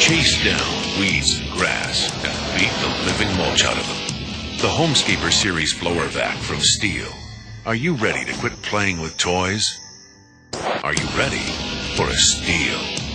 chase down weeds and grass and beat the living mulch out of them. The Homescaper Series Blower Vac from Stihl. Are you ready to quit playing with toys? Are you ready for a Stihl?